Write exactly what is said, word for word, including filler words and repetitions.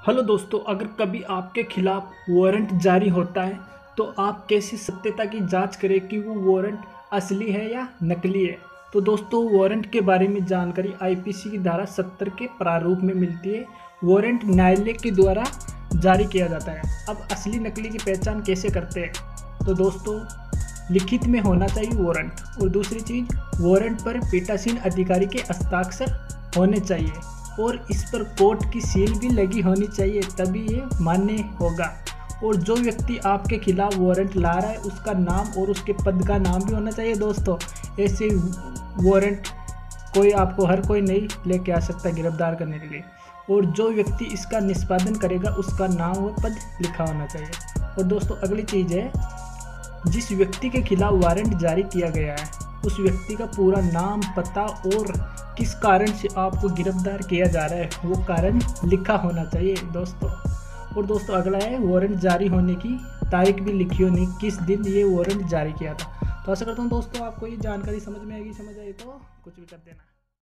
Hello दोस्तों, अगर कभी आपके खिलाफ वारंट जारी होता है तो आप कैसे सत्यता की जांच करें कि वो वारंट असली है या नकली है। तो दोस्तों, वारंट के बारे में जानकारी आईपीसी की धारा सत्तर के प्रारूप में मिलती है। वारंट न्यायालय के द्वारा जारी किया जाता है। अब असली नकली की पहचान कैसे करते हैं? तो दोस्तों, लिखित में होना चाहिए वारंट, और दूसरी चीज़, वारंट पर पीठासीन अधिकारी के हस्ताक्षर होने चाहिए और इस पर कोर्ट की सील भी लगी होनी चाहिए, तभी ये मान्य होगा। और जो व्यक्ति आपके खिलाफ वारंट ला रहा है उसका नाम और उसके पद का नाम भी होना चाहिए दोस्तों। ऐसे वारंट कोई आपको हर कोई नहीं लेके आ सकता गिरफ्तार करने के लिए। और जो व्यक्ति इसका निष्पादन करेगा उसका नाम व पद लिखा होना चाहिए। और दोस्तों, अगली चीज़ है, जिस व्यक्ति के खिलाफ वारंट जारी किया गया है उस व्यक्ति का पूरा नाम, पता और किस कारण से आपको गिरफ्तार किया जा रहा है वो कारण लिखा होना चाहिए दोस्तों। और दोस्तों, अगला है, वारंट जारी होने की तारीख भी लिखी होनी, किस दिन ये वारंट जारी किया था। तो आशा करता हूँ दोस्तों आपको ये जानकारी समझ में आएगी। समझ आई तो कुछ भी कर देना।